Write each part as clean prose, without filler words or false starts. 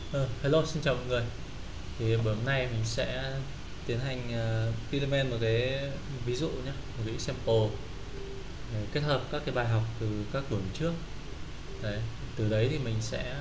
Hello, xin chào mọi người. Thì bữa hôm nay mình sẽ tiến hành implement một cái ví dụ nhé, một cái example để kết hợp các cái bài học từ các buổi trước. Đấy, từ đấy thì mình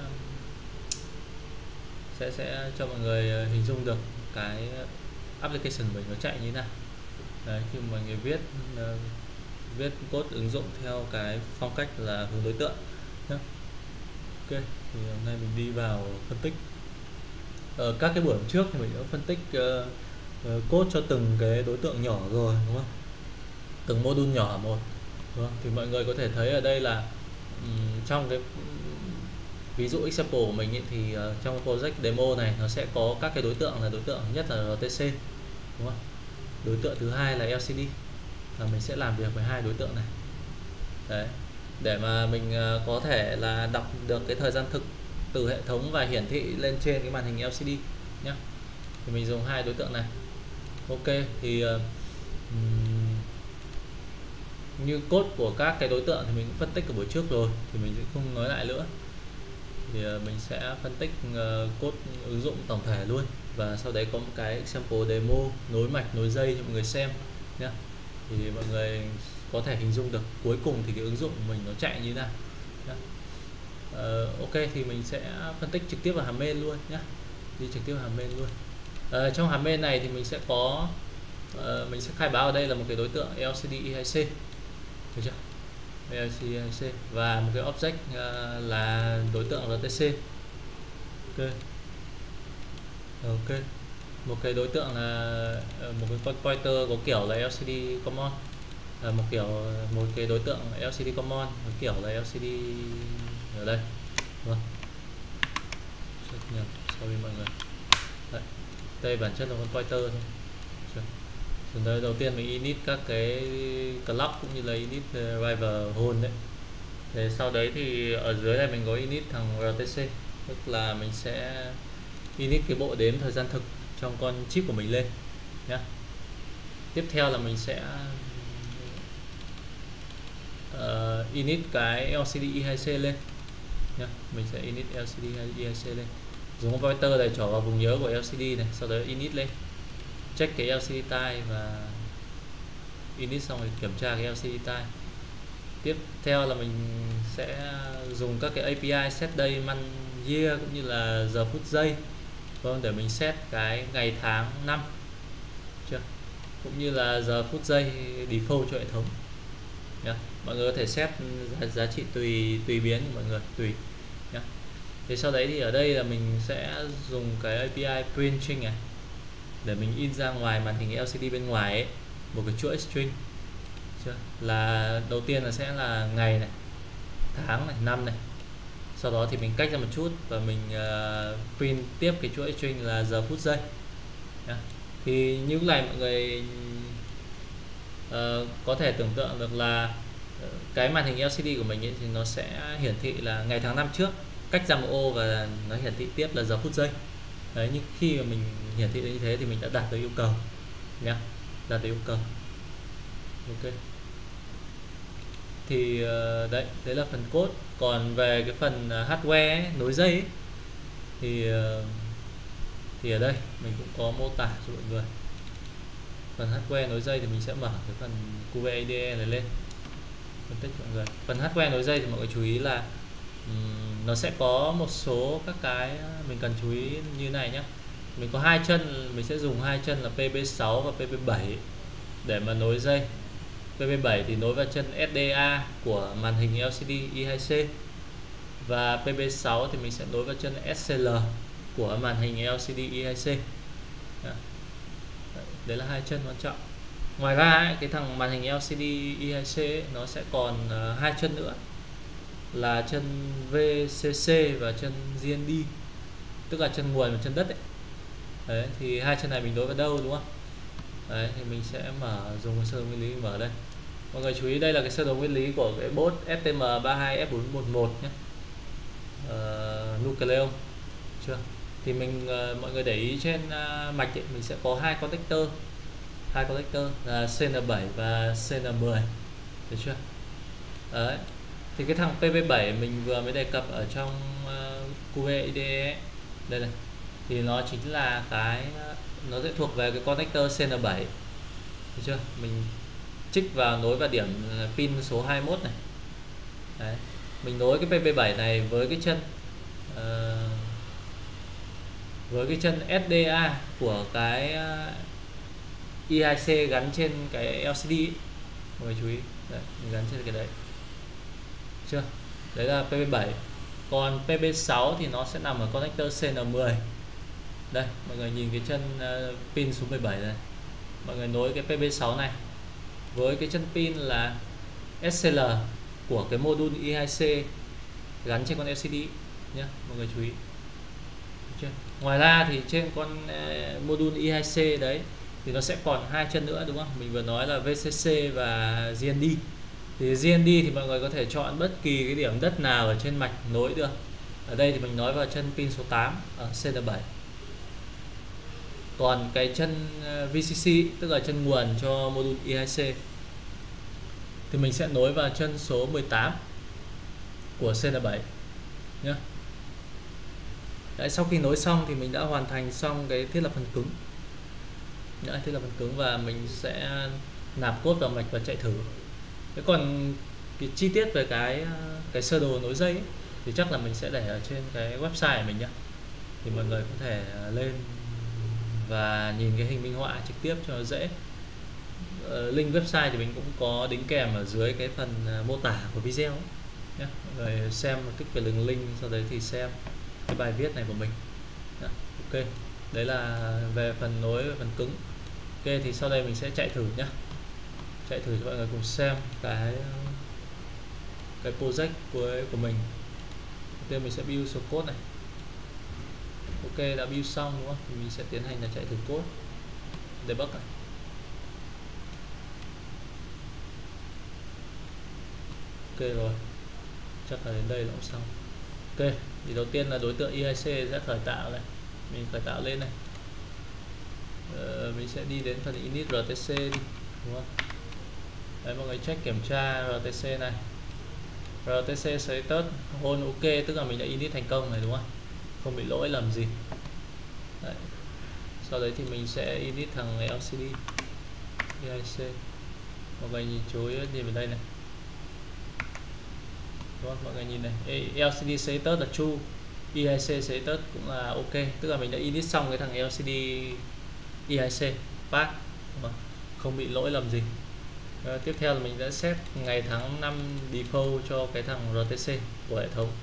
sẽ cho mọi người hình dung được cái application của mình nó chạy như thế nào. Đấy, khi mọi người viết code ứng dụng theo cái phong cách là hướng đối tượng nhé. Ok, thì hôm nay mình đi vào phân tích. Các cái buổi trước thì mình đã phân tích code cho từng cái đối tượng nhỏ rồi, đúng không? Từng module nhỏ một, đúng không? Thì mọi người có thể thấy ở đây là trong cái ví dụ example của mình ý, thì trong project demo này nó sẽ có các cái đối tượng, là đối tượng nhất là RTC, đúng không? Đối tượng thứ hai là LCD, là mình sẽ làm việc với hai đối tượng này. Đấy, để mà mình có thể là đọc được cái thời gian thực từ hệ thống và hiển thị lên trên cái màn hình LCD nhé. Thì mình dùng hai đối tượng này. Ok, thì như code của các cái đối tượng thì mình cũng phân tích ở buổi trước rồi, thì mình sẽ không nói lại nữa. Thì mình sẽ phân tích code ứng dụng tổng thể luôn, và sau đấy có một cái example demo nối mạch nối dây cho mọi người xem nhé. Thì mọi người có thể hình dung được cuối cùng thì cái ứng dụng của mình nó chạy như thế nào nhé. Ok, thì mình sẽ phân tích trực tiếp vào hàm main luôn nhé, đi trực tiếp vào hàm main luôn. Trong hàm main này thì mình sẽ có mình sẽ khai báo ở đây là một cái đối tượng LCD E2C, được chưa? LCD E2C và một cái object là đối tượng RTC. Ok, ok, một cái đối tượng là một cái pointer có kiểu là LCD common, một cái đối tượng LCD common có kiểu là LCD ở đây, đúng không? Sorry mọi người. Đấy, đây bản chất là con pointer thôi. Rồi đây đầu tiên mình init các cái clock cũng như là init driver hole đấy. Để sau đấy thì ở dưới này mình có init thằng RTC, tức là mình sẽ init cái bộ đếm thời gian thực trong con chip của mình lên nhé. Tiếp theo là mình sẽ init cái LCD E2C lên nhé. Mình sẽ init LCD E2C lên, dùng con pointer này trỏ vào vùng nhớ của LCD này, sau đó init lên, check cái LCD time và init xong rồi kiểm tra cái LCD time. Tiếp theo là mình sẽ dùng các cái API set day, month, year cũng như là giờ phút giây, vâng, để mình set cái ngày tháng năm chưa, cũng như là giờ phút giây default cho hệ thống nhá. Mọi người có thể set giá trị tùy biến của mọi người tùy nhá. Thì sau đấy thì ở đây là mình sẽ dùng cái API print string này để mình in ra ngoài màn hình LCD bên ngoài ấy, một cái chuỗi string chưa? Là đầu tiên là sẽ là ngày này, tháng này, năm này. Sau đó thì mình cách ra một chút và mình print tiếp cái chuỗi string là giờ phút giây nhá. Thì như này mọi người có thể tưởng tượng được là cái màn hình LCD của mình ấy, thì nó sẽ hiển thị là ngày tháng năm trước, cách ra một ô và nó hiển thị tiếp là giờ phút giây. Đấy, nhưng khi mà mình hiển thị như thế thì mình đã đạt được yêu cầu nhá, đạt được yêu cầu. Ok, thì đấy là phần code. Còn về cái phần hardware ấy, nối dây ấy, thì ở đây mình cũng có mô tả cho mọi người. Phần hardware nối dây thì mình sẽ mở cái phần QVADE này lên, phân tích mọi người. Phần hardware nối dây thì mọi người chú ý là nó sẽ có một số các cái mình cần chú ý như này nhé. Mình có hai chân, mình sẽ dùng hai chân là PB6 và PB7 để mà nối dây. PB7 thì nối vào chân SDA của màn hình LCD E2C, và PB6 thì mình sẽ nối vào chân SCL của màn hình LCD E2C. Đấy là hai chân quan trọng. Ngoài ra cái thằng màn hình LCD E2C ấy, nó sẽ còn hai chân nữa là chân VCC và chân GND, tức là chân nguồn và chân đất ấy. Đấy, thì hai chân này mình nối vào đâu, đúng không? Đấy, thì mình sẽ dùng cái sơ đồ nguyên lý mở đây. Mọi người chú ý đây là cái sơ đồ nguyên lý của cái board STM32F411 nhé, Nucleon chưa. Thì mọi người để ý trên mạch ấy, mình sẽ có hai connector là CN7 và CN10, được chưa? Đấy, thì cái thằng PB7 mình vừa mới đề cập ở trong QA IDE ấy, đây này, thì nó chính là cái, nó sẽ thuộc về cái connector CN7, được chưa? Mình trích vào, nối vào điểm pin số 21 này. Đấy, mình nối cái PP7 này với cái chân SDA của cái I2C gắn trên cái LCD ấy. Mọi người chú ý, đấy, mình gắn trên cái đấy, chưa? Đấy là PP7. Còn PP6 thì nó sẽ nằm ở connector CN10. Đây, mọi người nhìn cái chân pin số 17 này. Mọi người nối cái PP6 này với cái chân pin là SCL của cái module I2C gắn trên con LCD nhé, mọi người chú ý. Chưa? Ngoài ra thì trên con module I2C đấy thì nó sẽ còn hai chân nữa, đúng không? Mình vừa nói là VCC và GND. Thì GND thì mọi người có thể chọn bất kỳ cái điểm đất nào ở trên mạch nối được. Ở đây thì mình nói vào chân pin số 8 ở CN7. Còn cái chân VCC tức là chân nguồn cho module I2C thì mình sẽ nối vào chân số 18 của CN7 nhé. Đấy, sau khi nối xong thì mình đã hoàn thành xong cái thiết lập phần cứng. Đấy, thiết lập phần cứng và mình sẽ nạp code vào mạch và chạy thử. Thế còn cái chi tiết về cái sơ đồ nối dây ấy, thì chắc là mình sẽ để ở trên cái website của mình nhé. Thì mọi người có thể lên và nhìn cái hình minh họa trực tiếp cho nó dễ. Link website thì mình cũng có đính kèm ở dưới cái phần mô tả của video nhé. Mọi người xem và kích vào đường link, sau đấy thì xem cái bài viết này của mình. Đó, ok, đấy là về phần nối và phần cứng. Ok, thì sau đây mình sẽ chạy thử nhé, chạy thử cho mọi người cùng xem cái project của mình. Đầu tiên mình sẽ build số code này. Ok, đã build xong đúng không? Thì mình sẽ tiến hành là chạy thử code, debug này. Ok rồi, chắc là đến đây là cũng xong. Ok, thì đầu tiên là đối tượng I2C sẽ khởi tạo này, mình khởi tạo lên này. Mình sẽ đi đến phần init RTC đi, đúng không? Đấy, mọi người check kiểm tra RTC này, RTC status hold ok, tức là mình đã init thành công này, đúng không? Không bị lỗi lầm gì. Đấy. Sau đấy thì mình sẽ init thằng LCD I2C. Mọi người nhìn chú ý nhìn vào đây này. Đúng không? Mọi người nhìn này, LCD status là true, I2C status cũng là ok, tức là mình đã init xong cái thằng LCD I2C pass, không bị lỗi lầm gì. Tiếp theo là mình đã set ngày tháng năm default cho cái thằng RTC của hệ thống,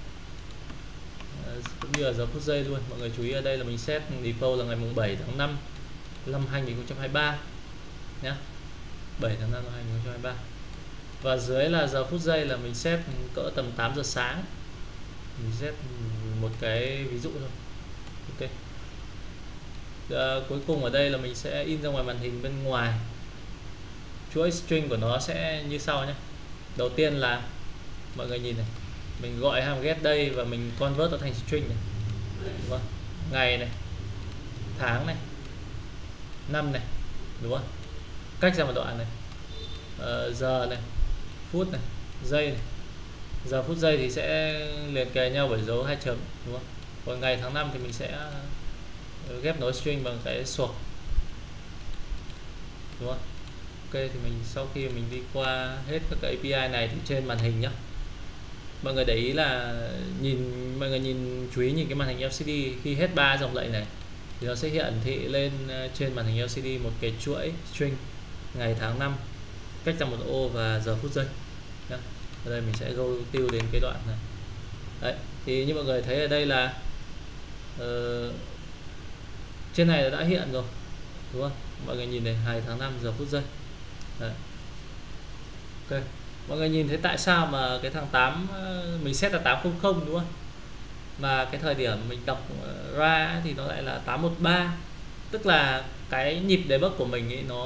cũng như là giờ phút giây luôn. Mọi người chú ý ở đây là mình set default là ngày mùng 7 tháng 5 năm 2023 nhé, 7 tháng 5 năm 2023. Và dưới là giờ phút giây là mình set cỡ tầm 8 giờ sáng, mình set một cái ví dụ thôi. Ok, cuối cùng ở đây là mình sẽ in ra ngoài màn hình bên ngoài. Chuỗi string của nó sẽ như sau nhé. Đầu tiên là mọi người nhìn này, mình gọi hàm get đây và mình convert nó thành string này, đúng không? Ngày này, tháng này, năm này, đúng không? Cách ra một đoạn này, giờ này, phút này, giây này. Giờ phút giây thì sẽ liền kề nhau bởi dấu 2 chấm, đúng không? Còn ngày tháng năm thì mình sẽ ghép nối string bằng cái suộc, đúng không? Ok, thì mình sau khi mình đi qua hết các cái API này thì trên màn hình nhá, mọi người để ý là mọi người chú ý nhìn cái màn hình LCD, khi hết 3 dòng lệnh này thì nó sẽ hiển thị lên trên màn hình LCD một cái chuỗi string ngày tháng năm, cách ra một ô và giờ phút giây nhá. Ở đây mình sẽ go tiêu đến cái đoạn này. Đấy, thì như mọi người thấy ở đây là trên này đã hiện rồi, đúng không? Mọi người nhìn này, 2 tháng 5 giờ phút giây. Đấy. Ok, mọi người nhìn thấy tại sao mà cái thằng 8 mình set là 800, đúng không? Mà cái thời điểm mình đọc ra thì nó lại là 813. Tức là cái nhịp debug của mình ấy,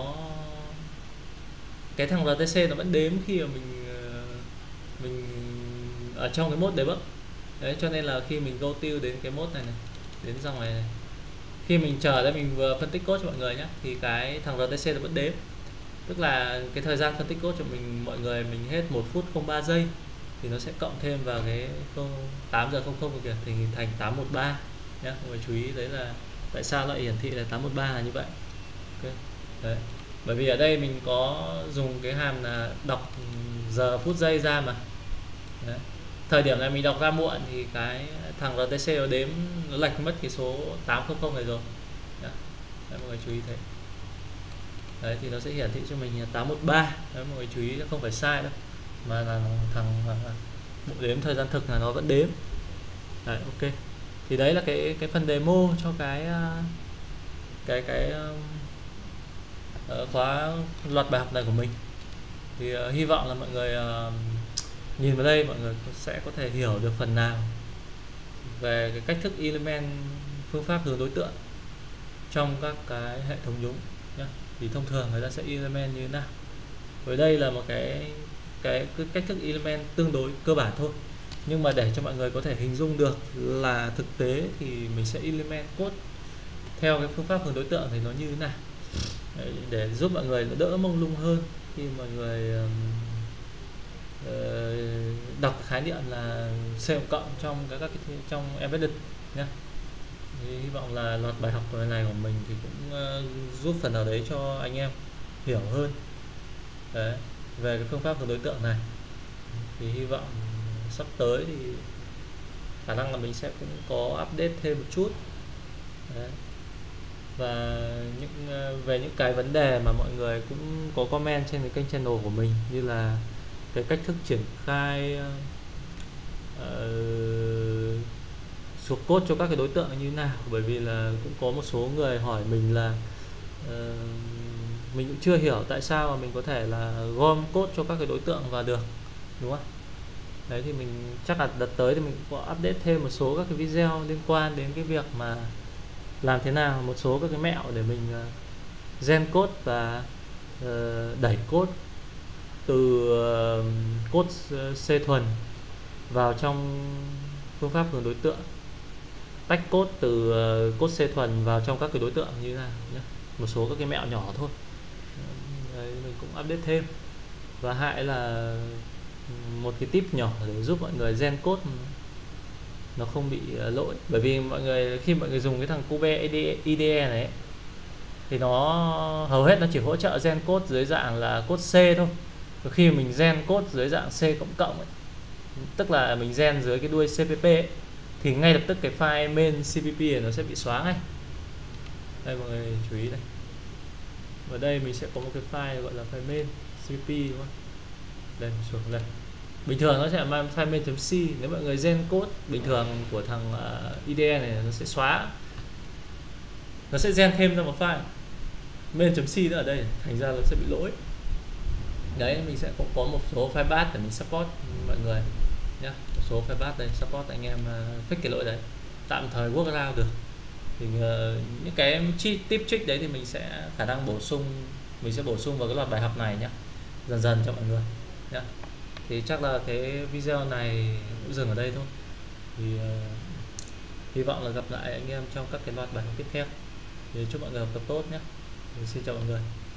cái thằng RTC nó vẫn đếm khi mà mình ở trong cái mode debug. Đấy, cho nên là khi mình go tiêu đến cái mode này, đến dòng này, khi mình chờ để mình vừa phân tích code cho mọi người nhé, thì cái thằng RTC nó vẫn đếm. Tức là cái thời gian phân tích code cho mọi người hết 1 phút 03 giây thì nó sẽ cộng thêm vào cái 8 giờ 00 kìa, thì hình thành 813. nhé. Mọi người chú ý đấy là tại sao lại hiển thị là 813 là như vậy. Ok. Đấy. Bởi vì ở đây mình có dùng cái hàm là đọc giờ phút giây ra mà. Đấy. Thời điểm này mình đọc ra muộn thì cái thằng RTC nó đếm nó lệch mất cái số 800 này rồi. Đấy. Đấy, mọi người chú ý thế. Đấy thì nó sẽ hiển thị cho mình là 813. Đấy, mọi người chú ý không phải sai đâu, mà là thằng bộ đếm thời gian thực là nó vẫn đếm. Đấy, ok. Thì đấy là cái phần demo cho cái khóa loạt bài học này của mình. Thì hy vọng là mọi người nhìn vào đây mọi người sẽ có thể hiểu được phần nào về cái cách thức element, phương pháp hướng đối tượng trong các cái hệ thống nhúng nhé. Thì thông thường người ta sẽ element như thế nào. Với đây là một cái cách thức element tương đối cơ bản thôi, nhưng mà để cho mọi người có thể hình dung được là thực tế thì mình sẽ element code theo cái phương pháp hướng đối tượng thì nó như thế nào. Đấy, để giúp mọi người đỡ mông lung hơn khi mọi người đọc khái niệm là C cộng trong trong embedded nhé. Thì hy vọng là loạt bài học này của mình thì cũng giúp phần nào đấy cho anh em hiểu hơn đấy, về cái phương pháp hướng đối tượng này. Thì hy vọng sắp tới thì khả năng là mình sẽ cũng có update thêm một chút đấy. Và về những cái vấn đề mà mọi người cũng có comment trên cái kênh channel của mình, như là cái cách thức triển khai source code cho các cái đối tượng như thế nào. Bởi vì là cũng có một số người hỏi mình là mình cũng chưa hiểu tại sao mà mình có thể là gom code cho các cái đối tượng vào được, đúng không? Đấy thì mình chắc là đợt tới thì mình cũng có update thêm một số các cái video liên quan đến cái việc mà làm thế nào, một số các cái mẹo để mình gen code và đẩy code từ code C thuần vào trong phương pháp hướng đối tượng, tách code từ code C thuần vào trong các cái đối tượng như thế nào nhé. Một số các cái mẹo nhỏ thôi. Đấy, mình cũng update thêm. Và hại là một cái tip nhỏ để giúp mọi người gen code nó không bị lỗi. Bởi vì khi mọi người dùng cái thằng Cube IDE này ấy, thì nó hầu hết nó chỉ hỗ trợ gen code dưới dạng là code C thôi. Và khi mình gen code dưới dạng C cộng ấy, tức là mình gen dưới cái đuôi CPP ấy, thì ngay lập tức cái file main CPP này nó sẽ bị xóa ngay. Đây mọi người chú ý đây. Ở đây mình sẽ có một cái file gọi là file main CPP, đúng không? Đây, xuống đây. Bình thường nó sẽ là file main.c. Nếu mọi người gen code bình thường của thằng IDE này nó sẽ xóa, nó sẽ gen thêm ra một file main.c nữa ở đây, thành ra nó sẽ bị lỗi. Đấy, mình sẽ cũng có một số file bash để mình support mọi người nhé. Một số file bash đây support anh em fix cái lỗi đấy, tạm thời workaround được. Thì những cái tip trick đấy thì mình sẽ khả năng bổ sung vào cái loạt bài học này nhé, dần dần cho mọi người nhé. Thì chắc là cái video này cũng dừng ở đây thôi. Thì hy vọng là gặp lại anh em trong các cái loạt bài học tiếp theo. Thì chúc mọi người học tập tốt nhé. Xin chào mọi người.